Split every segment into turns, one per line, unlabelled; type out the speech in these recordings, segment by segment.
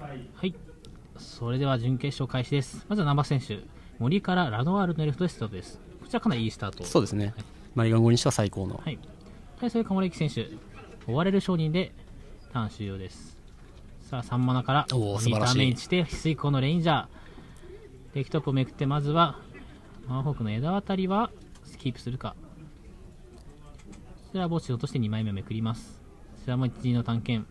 はい、それでは準決勝開始です。まずは難波選手、森からラノワールのレフトでスタートです。こちらかなりいいスタート。
そうですね、
はい、
マリガン語にしては最高の。
はい、対する鴨歴選手、追われる商人でターン終了です。さあ3マナから2ターン目にして水耕のレンジャー、デッキトップをめくって、まずはマンホークの枝渡りはキープするか。こちらは墓地を落として2枚目をめくります。こちらも1時の探検、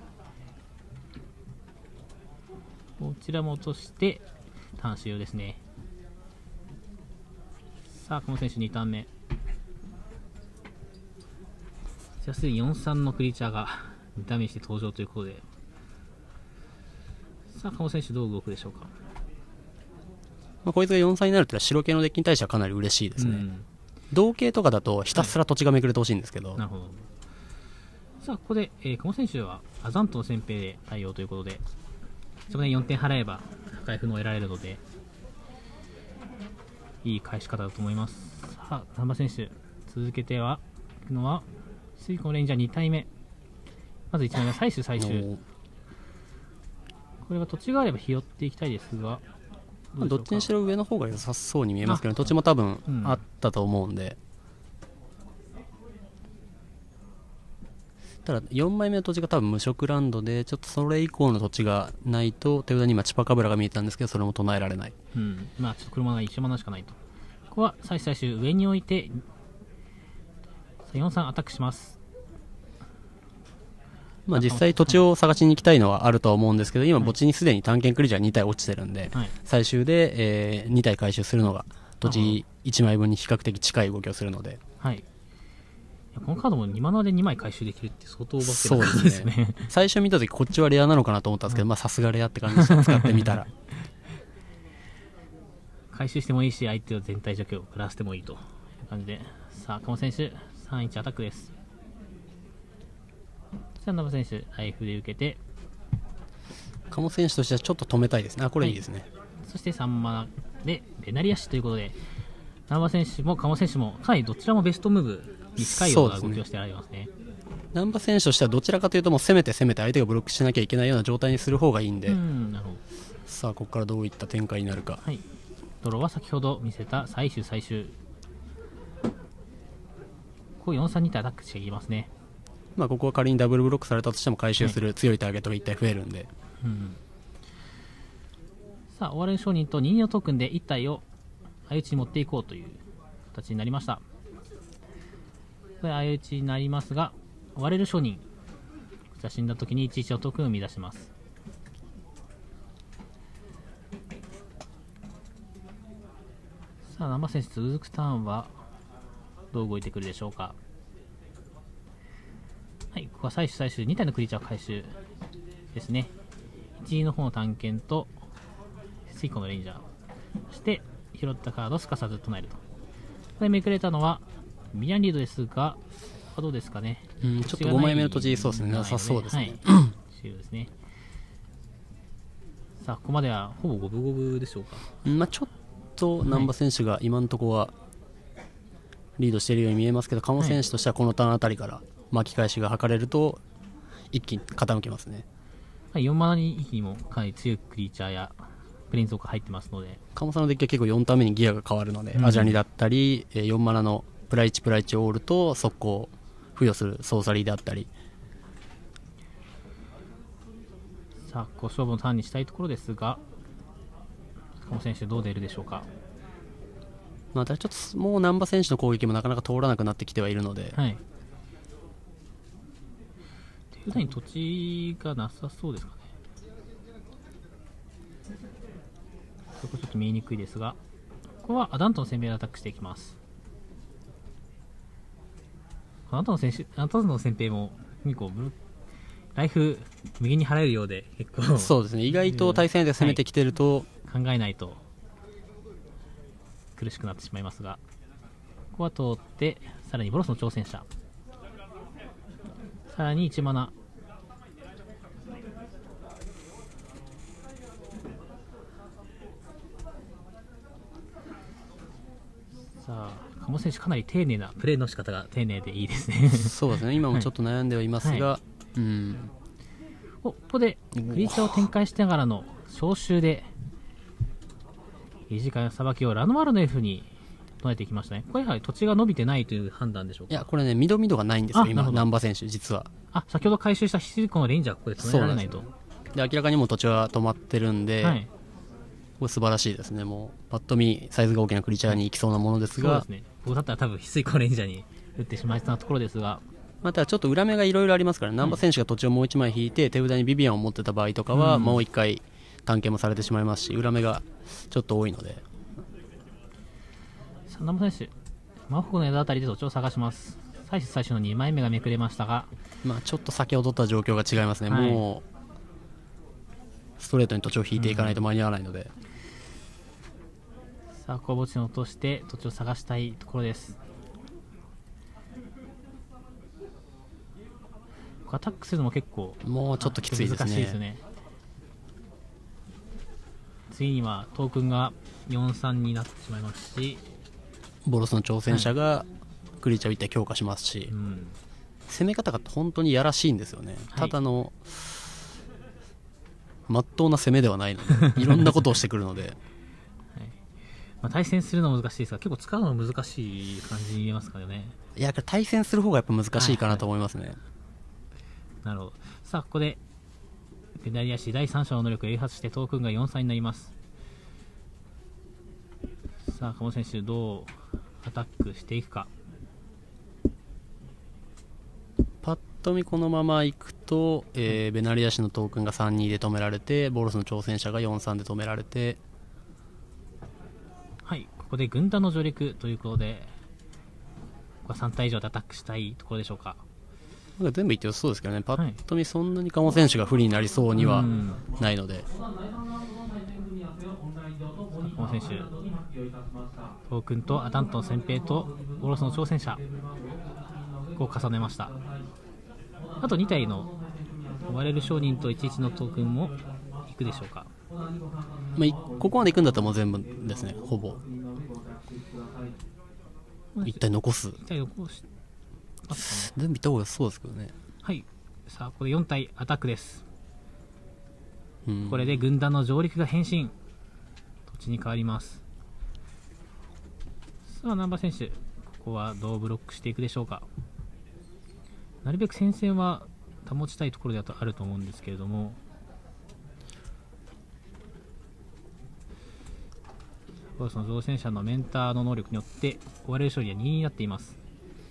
こちらも落としてターン終了ですね。さあこの選手2ターン目、じゃあすでに 4,3 のクリーチャーが2ターン目にして登場ということで、さあこの選手どう動くでしょうか。
こいつが4歳になるというのは白系のデッキに対してはかなり嬉しいですね。同系とかだとひたすら土地がめくれてほしいんですけど、
なるほど。さあここで、この選手はアザントの先兵で対応ということで、そこで4点払えば破壊不能を得られるので、いい返し方だと思います。さあ難波選手、続けてはいくのは水耕レンジャー2体目、まず1枚目最終最終、これは土地があれば拾っていきたいですが、
どっちにしろ上の方が良さそうに見えますけど、土地も多分あったと思うんで、ただ4枚目の土地が多分無色ランドで、ちょっとそれ以降の土地がないと、手札に今チパカブラが見えたんですけど、それも唱えられない。
まあちょっと車が1マナしかないと。ここは最終上に置いて4-3アタックします。
実際土地を探しに行きたいのはあるとは思うんですけど、今墓地にすでに探検クリーチャー2体落ちてるんで、最終で、2体回収するのが土地1枚分に比較的近い動きをするので、
はい、このカードも2マナで2枚回収できるって相当お化けなんですね。
最初見たときこっちはレアなのかなと思ったんですけど、さすがレアって感じでした。使ってみたら
回収してもいいし、相手を全体除去を食らしてもいいという感じで、さあこの選手 3-1 アタックです。さあ難波選手ライフで受けて、
鴨選手としてはちょっと止めたいですね。これいいですね、
そして3マナでベナリアッシュということで、難波選手も鴨選手もかなりどちらもベストムーブに近いような動きをしてられますね。
難波選手としてはどちらかというと、もう攻めて相手がブロックしなきゃいけないような状態にする方がいいんで、
なるほど。
さあここからどういった展開になるか。
はい、ドローは先ほど見せた最終こう 4-3 とアタックしていきますね。
ここは仮にダブルブロックされたとしても回収する強いターゲットが1体増えるんで、
さあ追われる商人と2のトークンで1体を相打ちに持っていこうという形になりました。これ相打ちになりますが、追われる商人、こちら死んだ時に11のトークンを生み出します。さあ難波選手、続くターンはどう動いてくるでしょうか。はい、ここは最終2体のクリーチャー回収ですね。1の方の探検と水耕のレンジャー、そして拾ったカードをすかさず唱えると。これめくれたのはミランリードですが、どうですかね。
ちょっと5枚目の土地、そうですね、なさそうですね。
終了ですね。さあここまではほぼ五分五分でしょうか。
ちょっと難波選手が今のところはリードしているように見えますけど、鴨選手としてはこのターンあたりから巻き返しが図れると一気に傾きますね。
4マナに一気にもかなり強いクリーチャーやプレインズオーカー入ってますので、
鴨さんのデッキは結構4ターン目にギアが変わるので、アジャニだったり4マナのプライチオールと速攻付与するソーサリーであったり、
さあこう勝負のターンにしたいところですが、鴨選手どう出るでしょうか。
ちょっともう難波選手の攻撃もなかなか通らなくなってきてはいるので、手札に
土地がなさそうですかね。そこちょっと見えにくいですが、ここはアダントの先兵でアタックしていきます。アダントの先兵も結構ライフ右に払えるようで、結構
そうですね、意外と対戦で攻めてきてると、
考えないと苦しくなってしまいますが、ここは通ってさらにボロスの挑戦者、さらに1マナ、さあ鴨選手かなり丁寧なプレーの仕方が丁寧でいいですね。
そうですね、今もちょっと悩んではいますが、
ここでクリーチャーを展開しながらの召集で短いさばきをラノワールの F に唱えていきましたね。これやはり土地が伸びてないという判断でしょうか。
いや、これね、ミドがないんですよ、今、
なるほど
難波選手、実は。
先ほど回収したヒスイコのレンジャーがここで止められないと。
で明らかにもう土地は止まってるんで、
はい、
これ素晴らしいですね。もうパッと見サイズが大きなクリーチャーに行きそうなものですが、
そうですね、僕だったら多分ヒスイコレンジャーに打ってしまいそうなところですが、
またちょっと裏目がいろいろありますから、難波選手が土地をもう1枚引いて手札にビビアンを持ってた場合とかは、もう1回探検もされてしまいますし、裏目がちょっと多いので。
さあ難波選手、魔法の枝あたりで土地を探します。最初の2枚目がめくれましたが、
ちょっと先ほどとは状況が違いますね、もうストレートに土地を引いていかないと間に合わないので、
さあ小墓地に落として土地を探したいところです。アタックするのも結構
もうちょっときついですね。
難しいですね。次にはトークンが 4-3 になってしまいますし、
ボロスの挑戦者がクリーチャーを1体強化しますし、攻め方が本当にやらしいんですよね、ただのまっとうな攻めではないのでいろんなことをしてくるので、
対戦するのは難しいですが、結構使うの難しい感じに見えますからね。
いや、対戦する方がやっぱ難しいかなと思いますね。
なるほど。さあここでペダリアシ第3章の能力を誘発してトークンが4-3になります。さあ鴨選手どうアタックしていくか。
パッと見このままいくと、ベナリアシのトークンが 3-2 で止められて、ボロスの挑戦者が 4-3 で止められて、
はい、ここで軍団の上陸ということで、ここは3体以上でアタックしたいところでしょうか。
全部いってよそうですけどね、パッと見そんなに鴨選手が不利になりそうにはないので、
鴨選手トークンとアダントの先兵とボロスの挑戦者を重ねました。あと2体の追われる商人と11のトークンもいくでしょうか。
ここまで行くんだったらもう全部ですね、ほぼ1体残す、全部いった方が良そうですけどね。
はい、さあここで4体アタックです。これで軍団の上陸が変身、土地に変わります。さあ難波選手、ここはどうブロックしていくでしょうか。なるべく戦線は保ちたいところであると思うんですけれども、ボロスの造船者のメンターの能力によって追われる勝利は2になっています。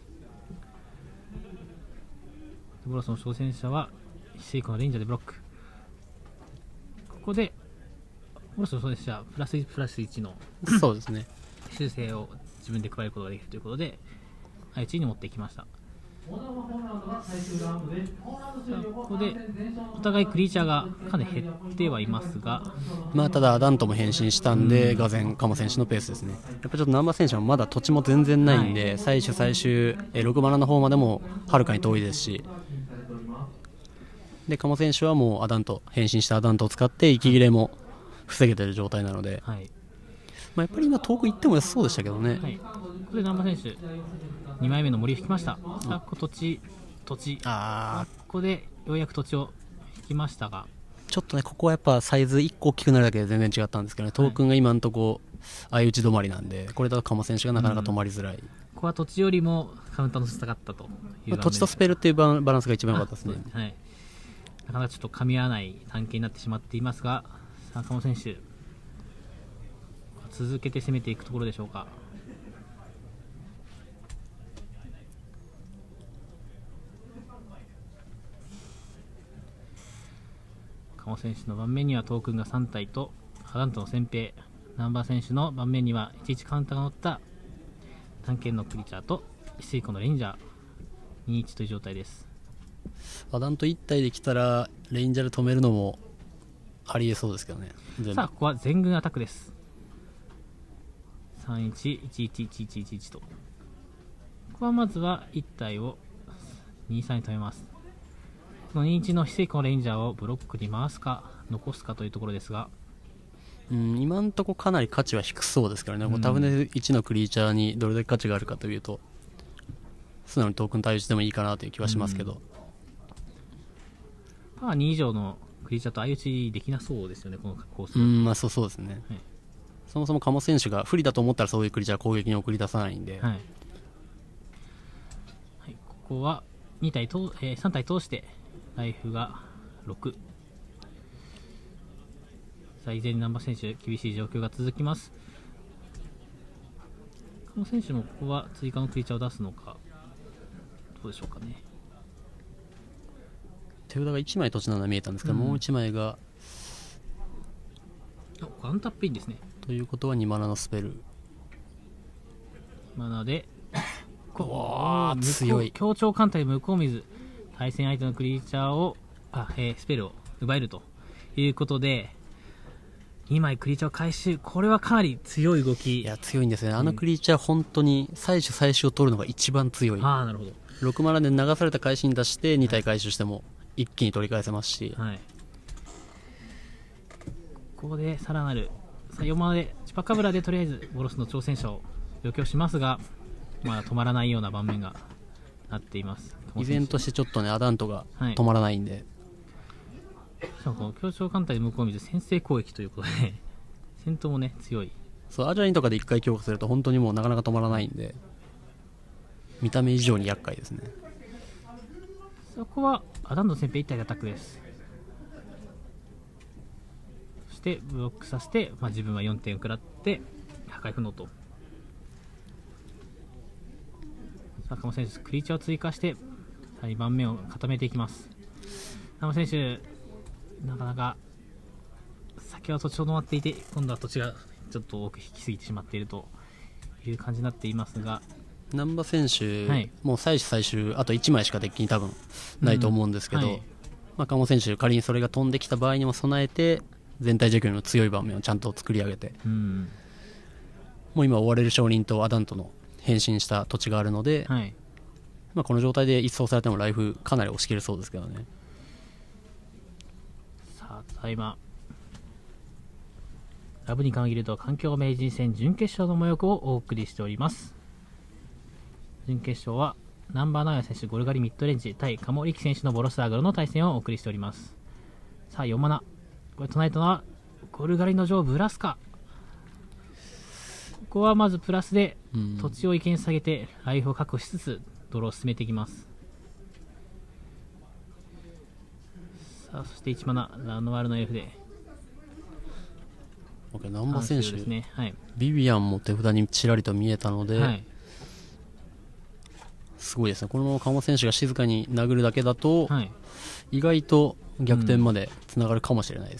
ボロスの挑戦者はヒスイコのレンジャーでブロック。ここでボロスの挑戦者プラス1プラス1の
そうですね、
修正を自分で加えることができるということで相手に持っていきました。ここでお互いクリーチャーがかなり減ってはいますが、
ただアダントも変身したんで、がぜん鴨選手のペースですね。やっぱちょっと難波選手はまだ土地も全然ないんで、最終6マナの方までもはるかに遠いですし、で鴨選手はもう変身したアダントを使って息切れも防げている状態なので、やっぱり今遠く行っても良さそうでしたけどね。
ここで難波選手2枚目の森を引きました。さあ土地ここでようやく土地を引きましたが、
ちょっとねここはやっぱサイズ1個大きくなるだけで全然違ったんですけどね、トークンが今のとこ相打ち止まりなんで、これだと鴨選手がなかなか止まりづらい。
ここは土地よりもカウンターのせたかったという、
土地とスペルっていうバランスが一番良かったですね。
なかなかちょっと噛み合わない関係になってしまっていますが、さあ鴨選手続けて攻めていくところでしょうか。鴨選手の盤面にはトークンが3体とアダントの先兵、難波選手の盤面には11カウンターが乗った探検のクリーチャーとヒスイコのレンジャー2-1という状態です。
アダント1体できたらレンジャーで止めるのもありえそうですけどね。
さあここは全軍アタックです。 3-1-1-1-1-1-1 と、ここはまずは1体を 2-3 に止めます。この2-1のヒスイコのレンジャーをブロックに回すか残すかというところですが、
今のところかなり価値は低そうですからね、タブネ1のクリーチャーにどれだけ価値があるかというと素直にトークン対応してもいいかなという気はしますけど、
パワー2以上のクリーチャーと相打ちできなそうですよね、このコース。
まあそうですね、はい、そもそも鴨選手が不利だと思ったらそういうクリーチャー攻撃に送り出さないんで、
はいはい、ここは2体と、3体通してライフが6。さあ依然難波選手厳しい状況が続きます。鴨選手もここは追加のクリーチャーを出すのかどうでしょうかね。
手札が1枚土地なのが見えたんですけど、もう1枚が
ワンタップインですね。
ということは2マナのスペル
マナで
強い
強調艦隊向こう水、対戦相手のクリーチャーをスペルを奪えるということで2枚クリーチャーを回収。これはかなり強い動き。
いや強いんですね、あのクリーチャー本当に最初最終を取るのが一番強い。
なるほど。
6マナで流された返しに出して2体回収しても一気に取り返せますし、
はい、ここでさらなる4マナでチュパカブラでとりあえずボロスの挑戦者を除去しますが、まだ止まらないような場面がなっています。
依然としてちょっとねアダントが止まらないんで、
しかもこの強調艦隊向こう水先制攻撃ということで戦闘もね強い。
そうアジャリンとかで1回強化すると本当にもうなかなか止まらないんで見た目以上に厄介ですね。
そこはアダント先兵1体でアタックです。そしてブロックさせて、自分は4点食らって破壊不能と。さあ鴨選手クリーチャーを追加して2番目を固めていきます。鴨選手なかなか先は土地を止まっていて今度は土地がちょっと多く引きすぎてしまっているという感じになっていますが、
難波選手、もう最終あと1枚しかデッキに多分ないと思うんですけど、鴨選手仮にそれが飛んできた場合にも備えて全体除去の強い場面をちゃんと作り上げて、もう今追われる証人とアダントの変身した土地があるので、この状態で一掃されてもライフかなり押し切れそうですけどね。
さあただいまラブに限ると環境名人戦準決勝の模様をお送りしております。準決勝はナンバーナイン選手ゴルガリミッドレンジ対鴨力選手のボロスアグロの対戦をお送りしております。さあ4マナ、これ唱えたのはゴルガリの女王ブラスカ。ここはまずプラスで土地を一見下げてライフを確保しつつドローを進めていきます。さあそして1マナラノワールの F で
難波選手、ビビアンも手札にちらりと見えたので、すごいですね。このまま鴨選手が静かに殴るだけだと、意外と逆転までつながるかもしれないです。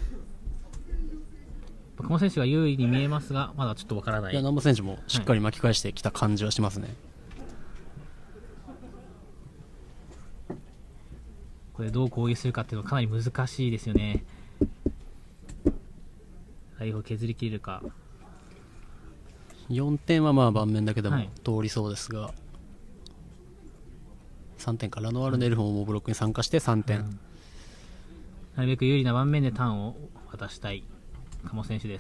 鴨選手が優位に見えますがまだちょっとわからない。
難波選手もしっかり巻き返してきた感じはしますね。
これどう攻撃するかっていうのはかなり難しいですよね。ライフを削りきれるか。
4点は盤面だけでも通りそうですが、3点か。ラノワールのエルフもブロックに参加して3点、
なるべく有利な盤面でターンを渡したい鴨選手です。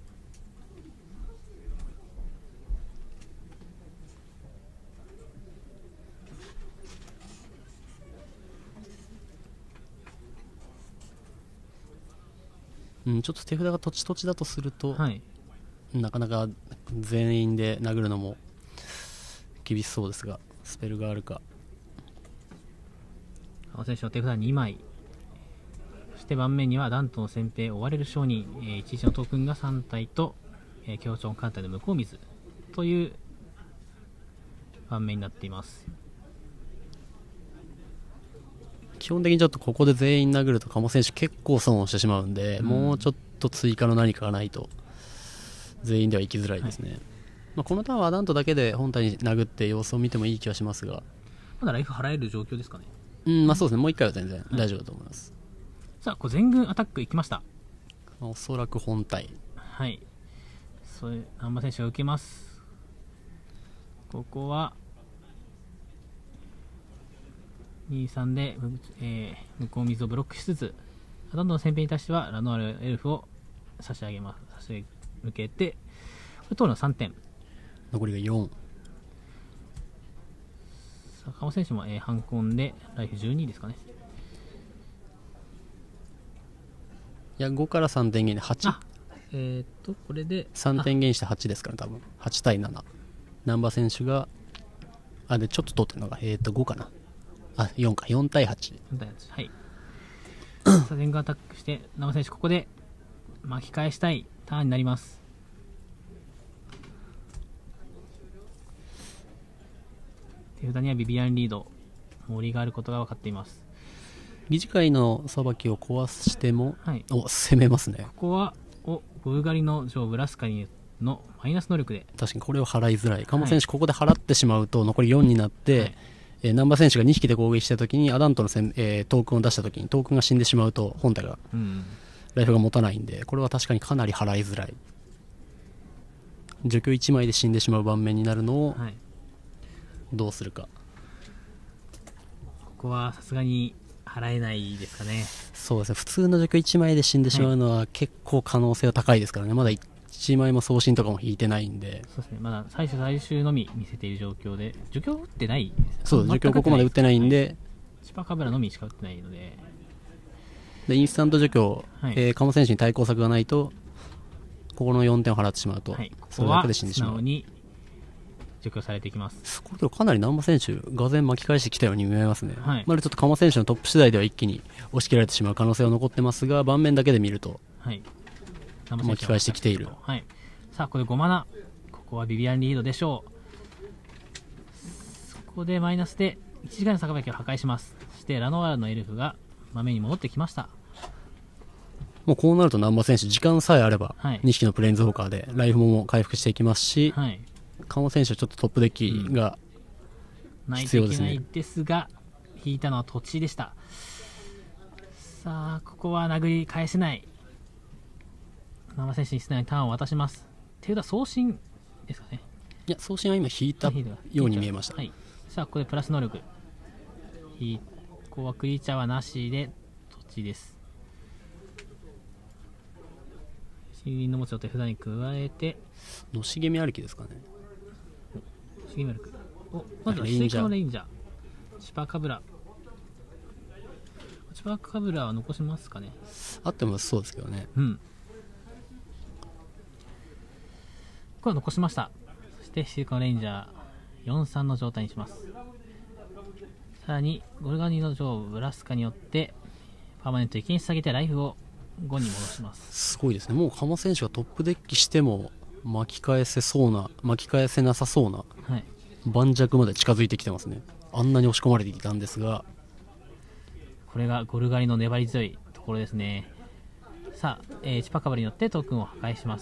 ちょっと手札が土地だとすると、なかなか全員で殴るのも厳しそうですが、スペルがあるか。
青選手の手札2枚、そして盤面にはダントの先兵追われる商人、11のトークンが3体と、強調艦隊の向こう水という盤面になっています。
基本的にちょっとここで全員殴ると鴨選手結構損をしてしまうんで、もうちょっと追加の何かがないと全員では行きづらいですね。このターンはアダントだけで本体に殴って様子を見てもいい気はしますが、
まだライフ払える状況ですかね。
そうですね、もう1回は全然大丈夫だと思います。
さあこう全軍アタックいきました。
おそらく本体、
そういう難波選手が受けます。ここは2-3で、向こう水をブロックしつつ、アダントの先兵に対してはラノアルエルフを差し上げます。差し向けて、これ取るの3点。
残りが4。
さあ鴨選手も、反コンでライフ12ですかね。
や5から3点減で8。
これで
3点減して8ですから、多分8対7。難波選手がでちょっと取ってるのが5かな。4か。4対8。
はい。さあ全軍アタックして難波選手ここで巻き返したいターンになります。手札にはビビアンリード、森があることが分かっています。
理事会のさばきを壊しても、攻めますね。
ここはブルガリの女王ブラスカニのマイナス能力で、
確かにこれを払いづらい。鴨選手ここで払ってしまうと残り4になって、難波選手が2匹で攻撃したときにアダントのトークンを出したときにトークンが死んでしまうと本体が、ライフが持たないんで、これは確かにかなり払いづらい。除去1枚で死んでしまう盤面になるのをどうするか。
ここはさすがに払えないですかね。
そうですね、普通の除去1枚で死んでしまうのは結構可能性は高いですからね。まだ1枚も送信とかも引いてないんで。
そうですね、まだ最終のみ見せている状況で、除去打ってない。
そう、除去ここまで打ってないんで、
チパカブラのみしか打ってないので、
インスタント除去、鴨選手に対抗策がないとここの4点を払ってしまうと、それだけで死んでしまう。
素直に除去されていきます。
これかなり難波選手がぜ巻き返してきたように見えますね。まだちょっと鴨選手のトップ次第では一気に押し切られてしまう可能性は残ってますが、盤面だけで見ると巻き返してきている。
さあここで5マナ、ここはビビアンリードでしょう。そこでマイナスで1時間の坂巻を破壊します。そしてラノワールのエルフが盤面に戻ってきました。
もうこうなると難波選手時間さえあれば2匹のプレーンズウォーカーでライフも回復していきますし、鴨選手はちょっとトップデッキが必要ですね。
ないといけないですが、引いたのは土地でした。さあここは殴り返せない。難波選手にすでにターンを渡します。手札送信ですかね。
いや、送信は今引いたように見えました。
さあここでプラス能力、ここはクリーチャーはなしで土地です。森林の持ちを手札に加えて、
のしげみありきですかね。
まずはスイカのレインジャー、チパカブラは残しますかね。
あってもそうですけどね。
これは残しました。そしてスイカのレインジャー 4-3 の状態にします。さらにゴルガニの女王ブラスカによってパーマネント1に下げてライフを5に戻します。
すごいですね。もう鴨選手がトップデッキしても巻き返せなさそうな盤石まで近づいてきてますね。あんなに押し込まれていたんですが、
これがゴルガリの粘り強いところですね。さあ、チパカブラによってトークンを破壊します。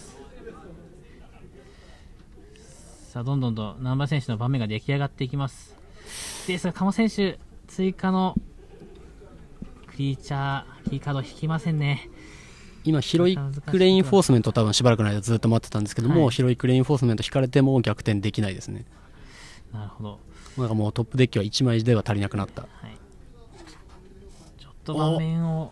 さあどんどんと難波選手の盤面が出来上がっていきます。ですが鴨選手追加のクリーチャーキーカード引きませんね。
今ヒロイックレインフォースメントを多分しばらくの間ずっと待ってたんですけども、ヒロイックレインフォースメント引かれても逆転できないですね。
なるほど。
なんかもうトップデッキは1枚では足りなくなった。
ちょっと盤面を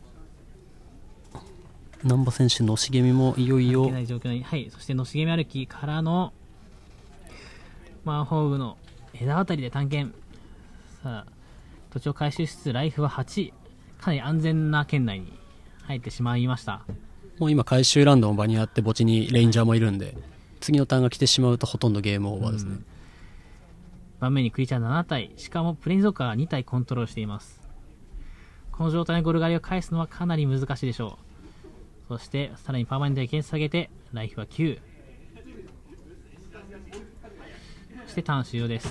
難波選手のしげみもいよいよ、
そしてのしげみ歩きからのマンホーグの枝渡りで探検。さあ土地を回収しつつライフは8、かなり安全な圏内に入ってしまいました。
もう今回収ランドも場にあって墓地にレンジャーもいるんで、次のターンが来てしまうとほとんどゲームオーバーですね。
盤面にクリーチャー7体、しかもプレインズウォーカーが2体コントロールしています。この状態でゴルガリを返すのはかなり難しいでしょう。そしてさらにパーマネントで検出下げてライフは9、そしてターン終了です。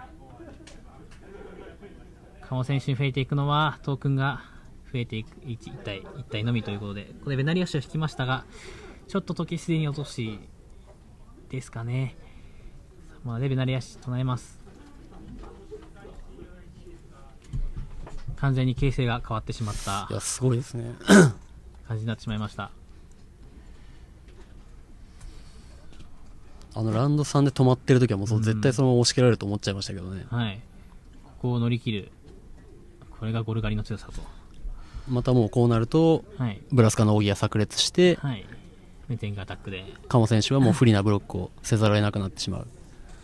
鴨選手に増えていくのはトークンが増えていく 1体のみということで、ここでベナリアッシュを引きましたが、ちょっと時すでに落としですかね。まあ、ベナリアッシュ唱えます。完全に形勢が変わってしまった。
いやすごいですね
感じになってしまいました。
ラウンド3で止まってる時はもう絶対そのまま押し切られると思っちゃいましたけどね。
ここを乗り切る、これがゴルガリの強さと。
またもうこうなると、ブラスカの扇が炸裂して、
全員アタックで
鴨選手はもう不利なブロックをせざるを得なくなってしまう。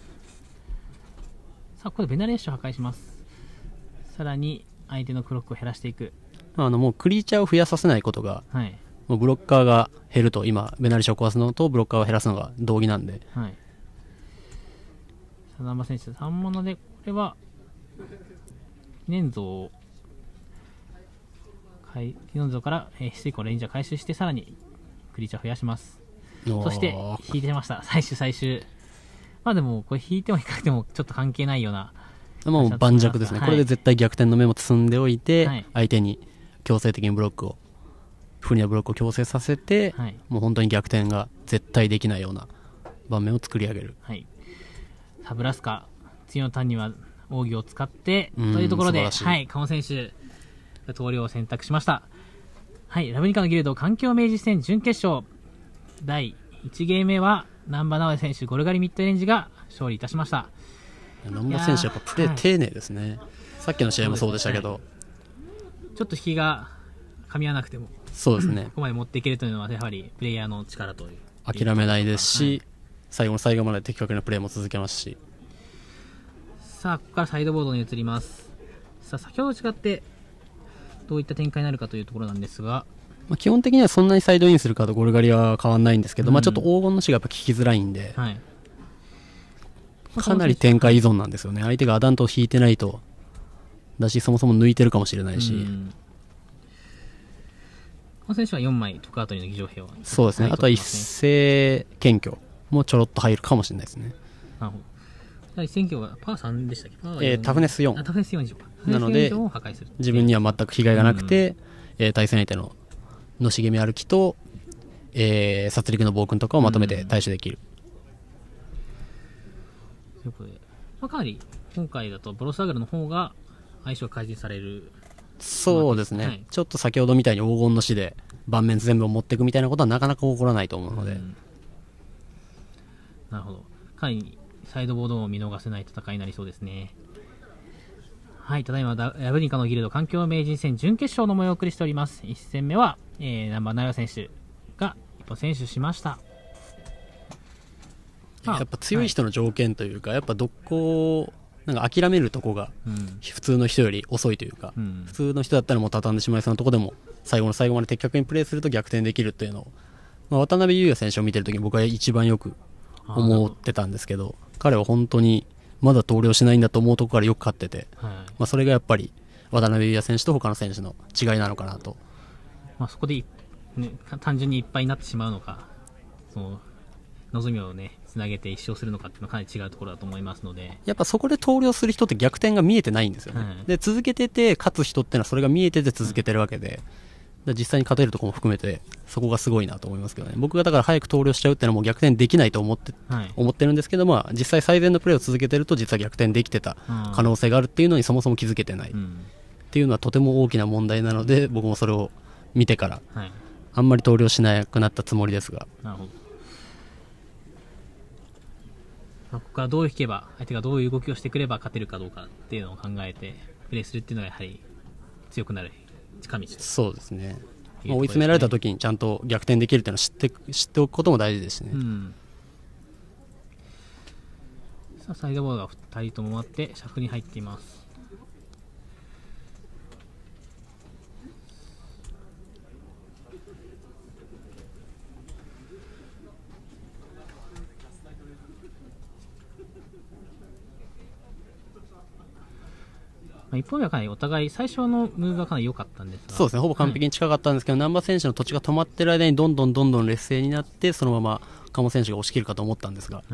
さあここでベナレーションを破壊します。さらに相手のクロックを減らしていく。
もうクリーチャーを増やさせないことがもうブロッカーが減ると、今ベナリシを壊すのとブロッカーを減らすのが同義なんで、
はい。南波選手3物で、これは念像を念像から、水庫レンジャー回収して、さらにクリーチャー増やします。そして引いてました、最終。まあでもこれ引いても引かなくてもちょっと関係ないような、
もう盤石ですね、はい、これで絶対逆転のメモ積んでおいて、はい、相手に強制的にブロックを不利なブロックを強制させて、はい、もう本当に逆転が絶対できないような場面を作り上げる、はい、
サブラスカ次のターンには奥義を使ってというところで、はい、鴨選手が投了を選択しました。はい、ラブニカのギルド環境明治戦準決勝第1ゲーム目は難波直江選手ゴルガリミッドレンジが勝利いたしました。
難波選手やっぱプレー丁寧ですね、はい、さっきの試合もそうでしたけど、
ちょっと引きが噛み合わなくても
そうですね
ここまで持っていけるというのはやはりプレイヤーの力という
諦めないですし、はい、最後の最後まで的確なプレーも続けますし、
さあここからサイドボードに移ります。さあ先ほどと違ってどういった展開になるかというところなんですが、
基本的にはそんなにサイドインするカードゴルガリは変わらないんですけど、ちょっと黄金の死がやっぱ効きづらいんで、はい、かなり展開依存なんですよね。相手がアダントを引いてないとだし、そもそも抜いてるかもしれないし、
この選手は4枚トクアートにの議場兵は、
そうですね、あとは一斉検挙もちょろっと入るかもしれないですね。
なるほど。一斉検挙はパー3でしたっけ？
タフネス4、
タフネス4以上
なので自分には全く被害がなくて、対戦相手ののしげみ歩きと、殺戮の暴君とかをまとめて対処できる、
ということで、かなり今回だとブロスアグルの方が相性改善される。
そうですね、はい、ちょっと先ほどみたいに黄金の死で盤面全部を持っていくみたいなことはなかなか起こらないと思うので、
なるほど、かなりサイドボードを見逃せない戦いになりそうですね。はい、ただいまラブニカのギルド環境名人戦準決勝の模様をお送りしております。1戦目は、難波奈良選手が一歩選手しました。
やっぱ強い人の条件というか、やっぱどこなんか諦めるとこが普通の人より遅いというか、普通の人だったらもう畳んでしまいそうなとこでも最後の最後まで的確にプレーすると逆転できるっていうのを、渡辺裕也選手を見てるときに僕は一番よく思ってたんですけど、彼は本当にまだ投了しないんだと思うところからよく勝ってて、それがやっぱり渡辺裕也選手と他の選手の違いなのかなと。
そこで、単純にいっぱいになってしまうのか、その望みをねつなげて一生するのかっていうのはかなり違うところだと思いますので、
やっぱそこで投了する人って逆転が見えてないんですよね、で続けてて勝つ人ってのはそれが見えてて続けてるわけで、実際に勝てるところも含めてそこがすごいなと思いますけどね。僕がだから早く投了しちゃうっていうのはもう逆転できないと思ってるんですけど、実際最善のプレーを続けてると実は逆転できてた可能性があるっていうのにそもそも気づけてないっていうのはとても大きな問題なので、僕もそれを見てからあんまり投了しなくなったつもりですが、
なるほど。ここからどう引けば相手がどういう動きをしてくれば勝てるかどうかっていうのを考えてプレーするっていうのがやはり強くなる近道。
そうですね、追い詰められた時にちゃんと逆転できるっていうのを知っておくことも大事ですね、
さあサイドボードが2人とも回ってシャフに入っています。一方ではかなりお互い最初のムーブがかなり良かったんですが、
そうですね、ほぼ完璧に近かったんですけど、難波選手の土地が止まってる間にどんどん劣勢になってそのまま鴨選手が押し切るかと思ったんですが、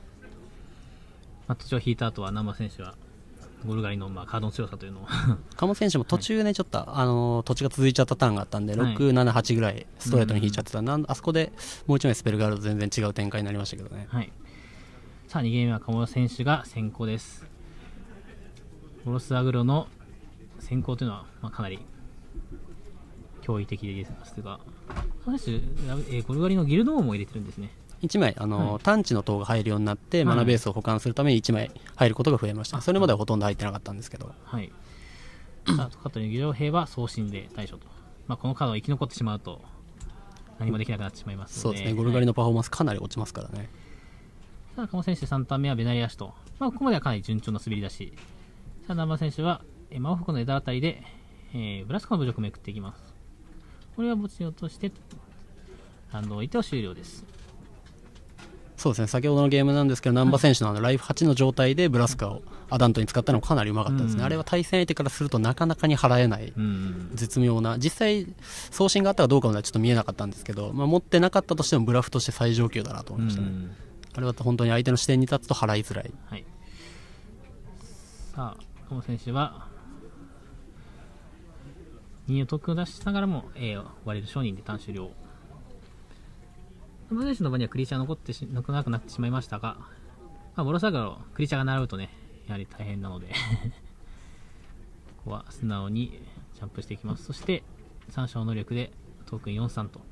土地を引いた後は難波選手はゴルガリのカードの強さというのを
鴨選手も途中ねちょっと土地が続いちゃったターンがあったんで、6、7、8ぐらいストレートに引いちゃってた、あそこでもう1枚スペルがあると全然違う展開になりましたけどね。
さあ2ゲーム目は鴨選手が先行です。ボロスアグロの先行というのは、かなり驚異的ですが、この選手、ゴルガリのギルド王も入れてるんですね。
1枚探知の塔が入るようになって、マナベースを保管するために1枚入ることが増えました。それまではほとんど入ってなかったんですけど、さあトカという議場兵は送信で対処と、このカードが生き残ってしまうと何もできなくなってしまいますので、そうですね、ゴルガリのパフォーマンスかなり落ちますからね。さあこの選手3ターン目はベナリアシと、ここまではかなり順調な滑り出し。さあ難波選手は魔王服の枝あたりで、ブラスコの侮辱をめくっていきます。これは墓地を落として
ターンを置いて終了です。
そうですね、先ほどのゲームなんですけど、難波選手のライフ8の状態でブラスカをアダントに使ったのもかなりうまかったですね、あれは対戦相手からするとなかなかに払えない絶妙な、実際送信があったかどうかまではちょっと見えなかったんですけど、持ってなかったとしてもブラフとして最上級だなと思いましたね。あれは本当に相手の視点に立つと払いづらい。
はい、さあこの選手は2を得を出しながらも A を割れる商人でターン終了。この選手の場にはクリーチャー残らなくなってしまいましたが、ボロサガをクリーチャーが並ぶとね、やはり大変なのでここは素直にジャンプしていきます。そして3小能力でトークン4-3と、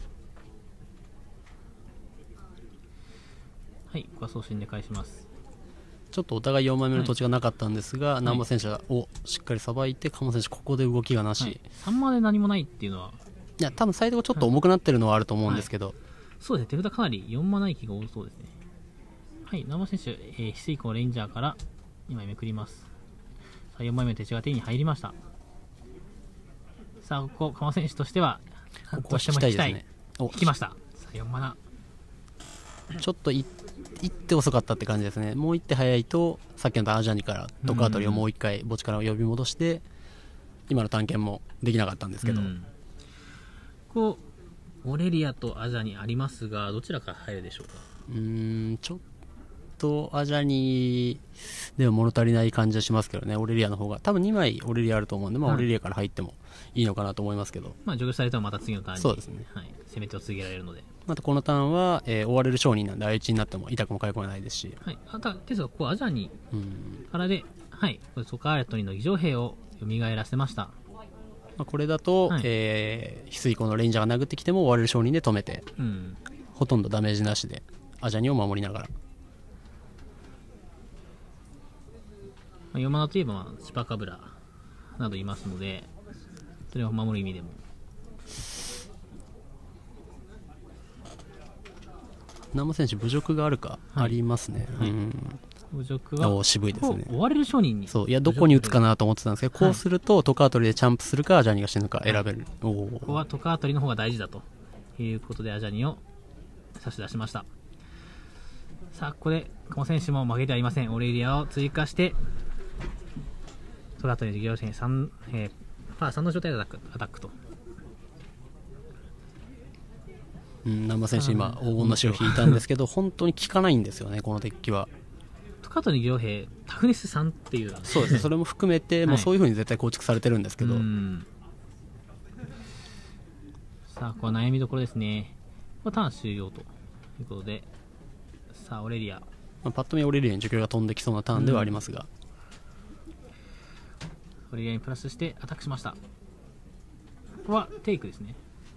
はい、ここは送信で返します。
ちょっとお互い4枚目の土地がなかったんですが、難波選手がしっかりさばいて、鴨選手ここで動きがなし、
3まで何もないっていうのは、
いや多分サイドがちょっと重くなってるのはあると思うんですけど、
そうですね、手札かなり4マナ域が多そうですね。はい、難波選手、翡翠湖レンジャーから2枚めくります。さあ4枚目の手地が手に入りました。さあここ鴨選手としては
ここは引きたいですね。
引きました。さあ4マナ、
ちょっと一手遅かったって感じですね。もう一手早いとさっきのアジャニからトカートリをもう一回墓地から呼び戻して今の探検もできなかったんですけど、
こうオレリアとアジャニありますが、どちらから入るでしょうか。
ちょっとアジャニでも物足りない感じはしますけどね。オレリアの方が多分2枚オレリアあると思うんで、オレリアから入ってもいいのかなと思いますけど、
除去されてもまた次のターンに、
そうですね、
はい、攻め手を続けられるので、
またこのターンは、追われる商人なんで相打ちになっても痛くも痒くもないですし、
はい、ですがここアジャニからで、はい、これソカーレットリの儀仗兵を蘇らせました。
これだと、翡翠湖のレンジャーが殴ってきても追われる商人で止めて、ほとんどダメージなしでアジャニを守りながら、
4マナといえば、シパカブラなどいますので、それを守る意味でも
難波選手侮辱があるか、ありますね。
侮辱は
渋いですね。
追われる商人に、
そう、いやどこに打つかなと思ってたんですけど、こうするとトカートリでチャンプするかアジャニが死ぬか選べる。
ここはトカートリの方が大事だということでアジャニを差し出しました。さあここでこの選手も負けてはいません。オレリアを追加してトカートリの事業者にパー3の状態でアタックと。
難波選手今黄金の塩を引いたんですけど本当に効かないんですよね、このデッキは。
トカートリの義傭兵タフネス3っていう、
そうですね、それも含めて、もうそういう風に絶対構築されてるんですけど、
さあここは悩みどころですね。ターン終了ということで、さあオレリア、
パッと見オレリアに除去が飛んできそうなターンではありますが、
オレリアにプラスしてアタックしました。ここはテイクですね。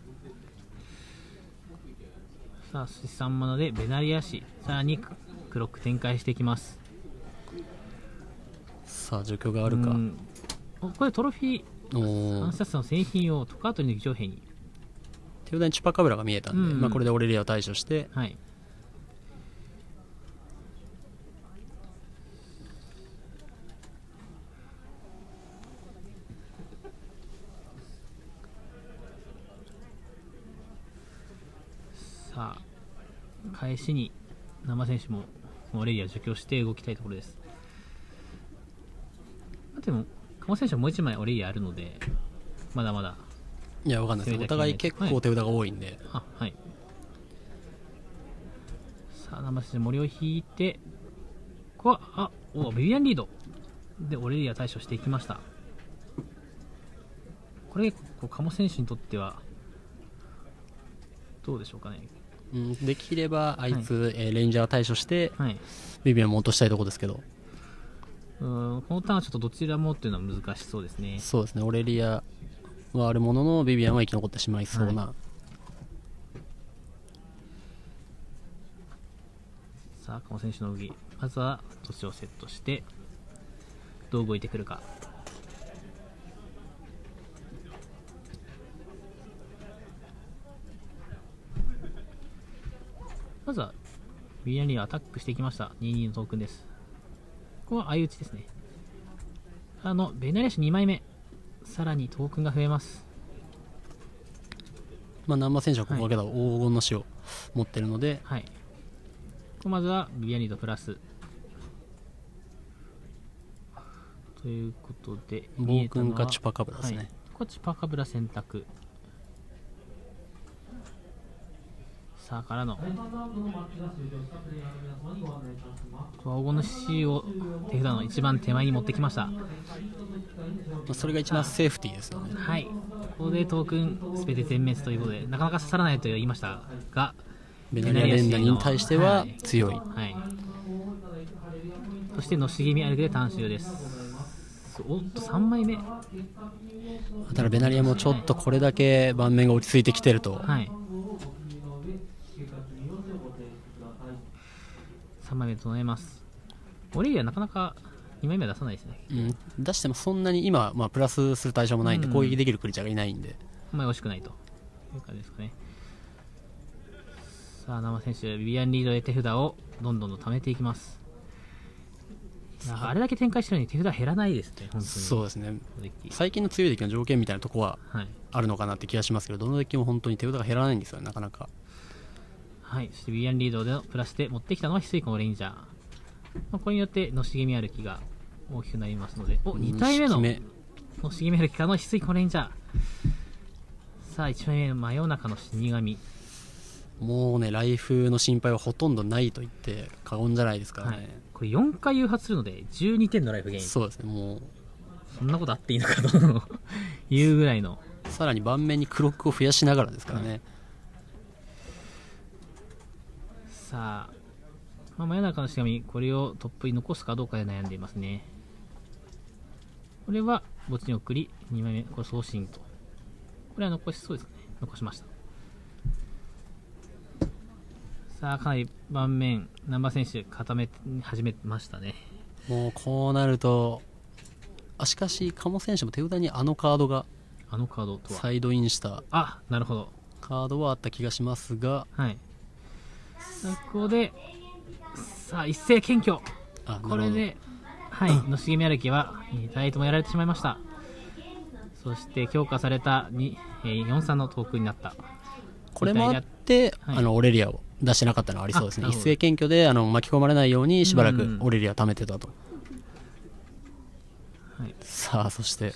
さあ3マナでベナリアシ、さらにクロック展開していきます。
さあ除去があるか。
これトロフィー暗殺の製品をトカートリの儀仗兵に、
手札にチュパカブラが見えたんで、これでオレリアを対処して、
はい、さあ返しに生選手もオレリアを除去して動きたいところです。でも鴨選手はもう1枚オレリアあるのでまだまだ、
いやわかんないです、お互い結構手札が多いんで、
はい、さあ生選手森を引いて、ここはビビアンリードでオレリア対処していきました。これ鴨選手にとってはどうでしょうかね。
できればあいつ、レンジャー対処して、ビビアンも落としたいところですけど、
このターンはちょっとどちらもっていうのは難しそうですね。
そうですね、オレリアはあるもののビビアンは生き残ってしまいそうな、
さあこの選手の動き、まずは土地をセットしてどう動いてくるか。まずはビリヤニアアタックしていきました。22のトークンです。ここは相打ちですね。ベナリアシ2枚目、さらにトークンが増えます。
難波選手はここだけだと黄金の死を持ってるので、
はい、まずはビビアンリードプラスということで、
暴君かチュパカブラですね。はい、
ここチュパカブラ選択。さあからの黄金の死を手札の一番手前に持ってきました。
それが一番セーフティーですよね。
はい、ここでトークンすべて全滅ということで、なかなか刺さらないと言いましたが、
ベナリアレンダに対しては強い。
はい、そしてのしげみ歩きでターン終了です。おっと3枚目。
ただベナリアもちょっとこれだけ盤面が落ち着いてきてると、
はい、3枚目整えます。オレリアなかなか2枚目は出さないですね。
出してもそんなに今、プラスする対象もないんで、攻撃できるクリーチャーがいないんで、
あんまり惜しくないという感じですかね。さあ生選手ビビアンリードで手札をどんどん貯めていきます。あれだけ展開してるのに手札減らないですね。本当に
そうですね。最近の強いデッキの条件みたいなとこはあるのかなって気がしますけど、どのデッキも本当に手札が減らないんですよね、なかなか。
はい、そしてビビアンリードでのプラスで持ってきたのは翡翠湖のレンジャー。これによってのしげみ歩きが大きくなりますので、2体目ののしげみ歩きからの翡翠湖のレンジャー。さあ1枚目の真夜中の死神。
もうね、ライフの心配はほとんどないと言って過言じゃないですからね。はい、
これ4回誘発するので12点のライフゲイン。
そうですね、もう
そんなことあっていいのかというぐらいの。
さらに盤面にクロックを増やしながらですからね。
さあ、真夜中の死神、これをトップに残すかどうかで悩んでいますね。これは墓地に送り、2枚目、これ送信と。これは残しそうですかね。残しました。さあ、かなり盤面、難波選手、固め始めましたね。
もうこうなると、しかし、鴨選手も手札にあのカードが、
あのカードとは
サイドインした、
なるほど。
カードはあった気がしますが、
はい。ここで、さあ、一斉検挙。これで、はい、のしげみ歩きは、2体ともやられてしまいました。そして、強化された4-3のトークンになった。
これもあって、オレリアを出してなかったのはありそうですね。一斉検挙で巻き込まれないようにしばらくオレリアを貯めてたと。はい、さあ、そして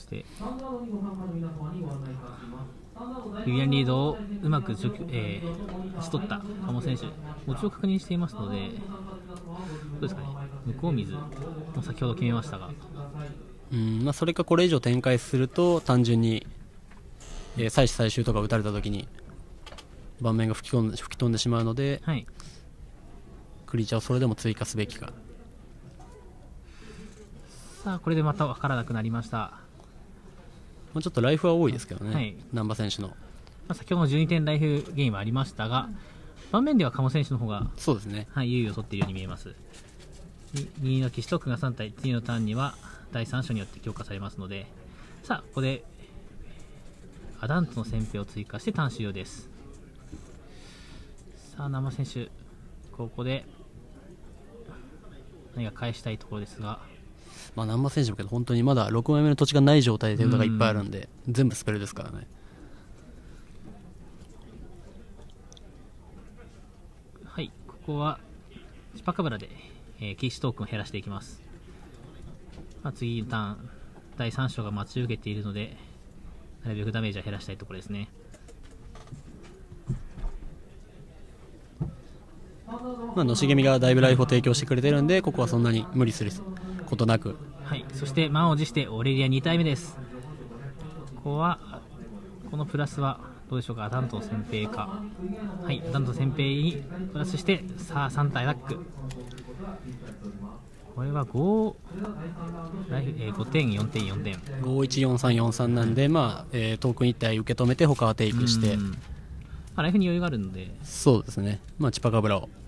ビビアンリードをうまく打ち取った鴨選手、持ちを確認していますので、どうですかね、向こう水も先ほど決めましたが、
それかこれ以上展開すると単純に最終最終とか打たれた時に盤面が吹き飛んでしまうので、はい、クリーチャーをそれでも追加すべきか。
さあこれでまた分からなくなりました。
ちょっとライフは多いですけどね、はい、難波選手の、
先ほどの12点ライフゲインはありましたが、盤面では鴨選手の方が
そうですね、
はい、優位を取っているように見えます。2の騎士トークンが3体、次のターンには第3章によって強化されますので、さあここでアダントの先兵を追加してターン終了です。さあ難波選手、ここで何か返したいところですが、
難波選手もけど本当にまだ6枚目の土地がない状態で手札がいっぱいあるんで、全部スペルですからね。
はい、ここはチパカブラで、騎士トークンを減らしていきます。次のターン第3章が待ち受けているので、なるべくダメージは減らしたいところですね。
のしげみがだいぶライフを提供してくれてるんで、ここはそんなに無理することなく、
はい、そして満を持してオレリア2体目です。ここはこのプラスはどうでしょうか。アダントの先兵か、はい、アダントの先兵にプラスして、さあ3体アタック。これは5点4点4点
514343なんで、トークン1体受け止めて他はテイクして、
ライフに余裕があるので、
そうですね、チパカブラを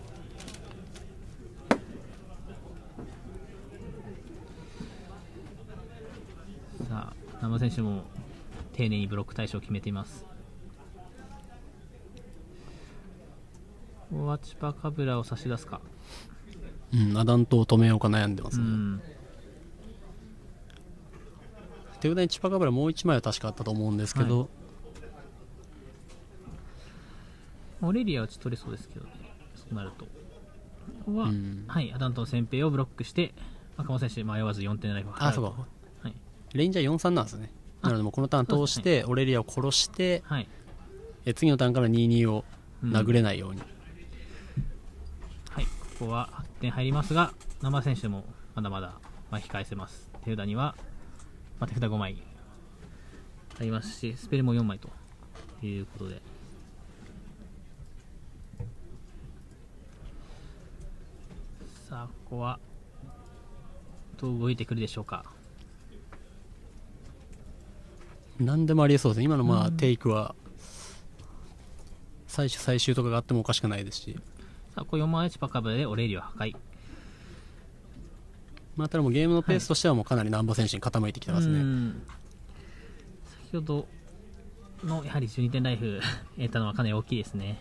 さあ難波選手も丁寧にブロック対象を決めています。ここはチパカブラを差し出すか、
アダントを止めようか悩んでますね。手札にチパカブラもう1枚は確かあったと思うんですけど、
オレリアはちょっと取れそうですけどね、そうなると。ここは、はい、アダントの先兵をブロックして、赤間選手迷わず4点ライフを払う。
あ、そうか。はい、レインジャー 4-3 なんですね。なのでもうこのターン通して、オレリアを殺して、はい、次のターンから 2-2 を殴れないように。
はい、ここは8点入りますが、ナンバー選手もまだまだ巻き返せます。手札には、手札5枚ありますし、スペルも4枚ということで。さあ、ここはどう動いてくるでしょうか。
何でもありえそうですね。今のテイクは最初最終とかがあってもおかしくないですし。
さあ、こう4枚1パカブでオレリオ破壊。
ただもうゲームのペースとしてはもうかなり難波選手に傾いてきてますね。
先ほどのやはり12点ライフ得たのはかなり大きいですね。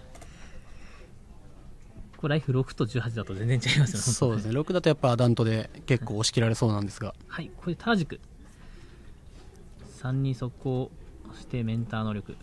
これライフ6と18だと全然違いますよね。
そうですね。6だとやっぱアダントで結構押し切られそうなんですが。
はい、これタージク3に速攻してメンター能力。こ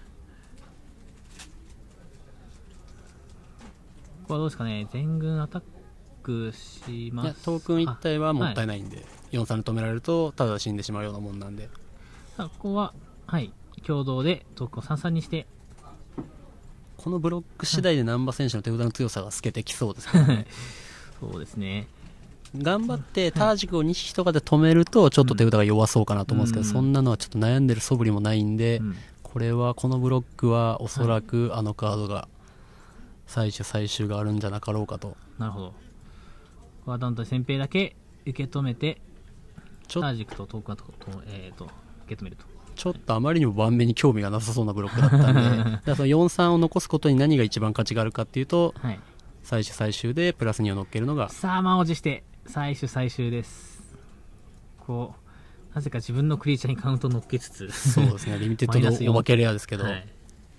こはどうですかね。全軍アタックします。いや、
トークン1体はもったいないんで、はい、4-3で止められるとただ死んでしまうようなもんなんで。
さあ、ここは、はい、共同でトークンを3-3にして、
このブロック次第で難波選手の手札の強さが透けてきそうですね。
そうですね。
頑張ってタージクを2匹とかで止めるとちょっと手札が弱そうかなと思うんですけど、そんなのはちょっと悩んでる素振りもないんで、これはこのブロックはおそらくあのカードが最初最終があるんじゃなかろうかと。
なるほど。ワーダンと先兵だけ受け止めて、タージクとトークンと受け止めると。
ちょっとあまりにも盤面に興味がなさそうなブロックだったんで、だからその 4-3 を残すことに何が一番価値があるかっていうと、はい、最初最終でプラス2を乗っけるのが。
さあ、満を持して最終最終です。こうなぜか自分のクリーチャーにカウント乗っけつつ、
そうですね、リミテッドのおまけレアですけど、はい、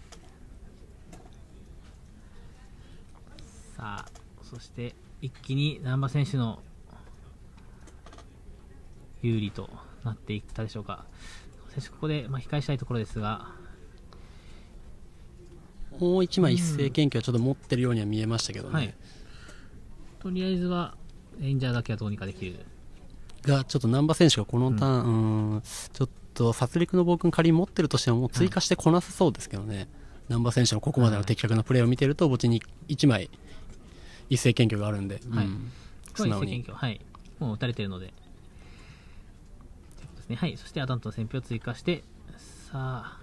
さあ、そして一気に難波選手の有利となっていったでしょうか。選手ここで巻き返したいところですが、
もう1枚一斉研究はちょっと持ってるようには見えましたけどね、はい、
とりあえずはレンジャーだけはどうにかできる
が、ちょっと難波選手がこのターン、ちょっと殺戮の暴君仮に持ってるとしてももう追加してこなさそうですけどね、はい、難波選手のここまでの的確なプレーを見てると墓地に1枚一斉研究があるんで、
はい、素直に、はい、もう打たれてるので、はい、そしてアダントの先兵を追加して、さあ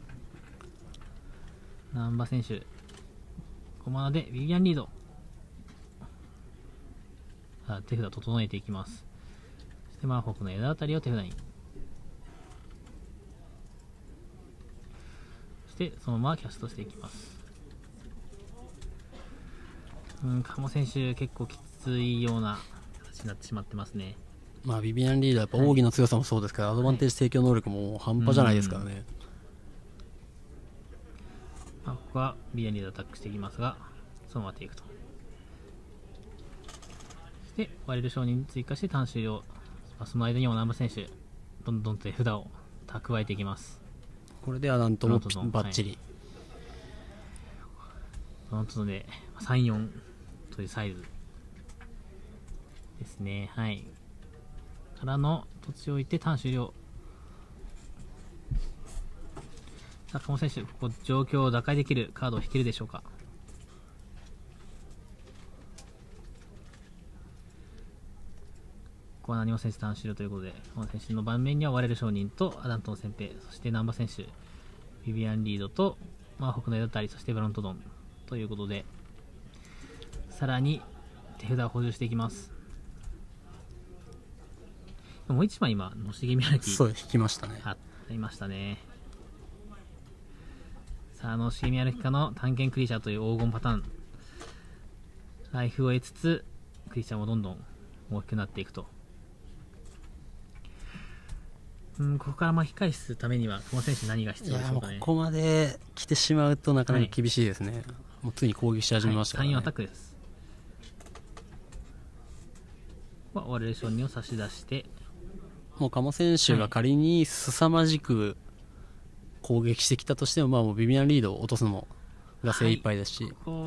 難波選手5マナでビビアンリード。手札を整えていきます。そしてマーフォークの枝あたりを手札に、そしてそのままキャストしていきます。鴨選手結構きついような形になってしまってますね。
ビビアンリーダーやっぱ奥義の強さもそうですけど、アドバンテージ提供能力も半端じゃないですからね。
ここはビビアンリーダーアタックしていきますが、そのままテイクと。そして割れる商人に追加してターン終了。その間にも難波選手どんどんと手札を蓄えていきます。
これではなんともバッチリ、
はい、そので 3,4 というサイズですね。はい、からの土地を置いてターン終了。坂本選手、ここ状況を打開できるカードを引けるでしょうか。ここは何も選手ターン終了ということで、この選手の盤面には割れる商人とアダントの先兵、そして難波選手、ビビアンリードと、北の枝たり、そしてブロントドンということで、さらに手札を補充していきます。もう一枚今、のしげみ歩き。
そう、引きましたね。
ありましたね。さあ、のしげみ歩きかの探検クリーチャーという黄金パターン。ライフを得つつ、クリーチャーもどんどん大きくなっていくと。ここから巻き返すためには、この選手何が必要でしょうかね。
ここまで来てしまうとなかなか厳しいですね。はい、もうついに攻撃し始めましたからね。
3-4アタックです。ワレーション2を差し出して、
もう鴨選手が仮に凄まじく攻撃してきたとしても、もうビビアンリードを落とすのもが精一杯ですし、
こ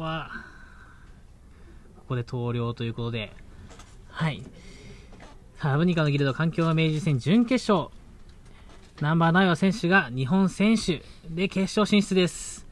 こで投了ということで、はい。さあ、ブニカのギルド環境明治戦準決勝。ナンバー9選手が日本選手で決勝進出です。